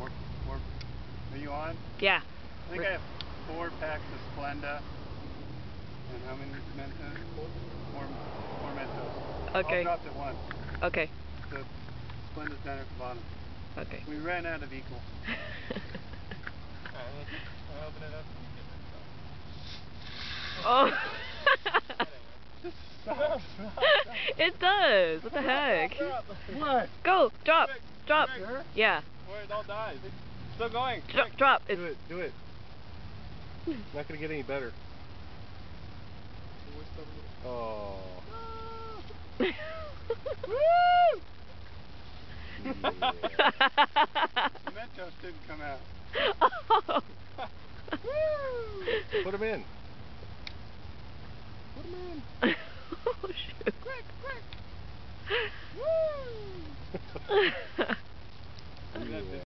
More. Are you on? Yeah. I think I have 4 packs of Splenda. And how many Mentos? 4 Mentos. Okay. I'll drop it once. Okay. The Splenda's down at the bottom. Okay. We ran out of equal. I'll open it up and you get Oh. Stop. It does. What the heck? What? Go. Drop. Quick, Drop. quick. Yeah. Where it all dies. It's still going. Drop. Do it. Do it. Not gonna get any better. Oh. Woo! Yeah. The Mentos didn't come out. Oh. Put them in. Put them in. Oh, shoot. Quick, quick. Woo! Yeah.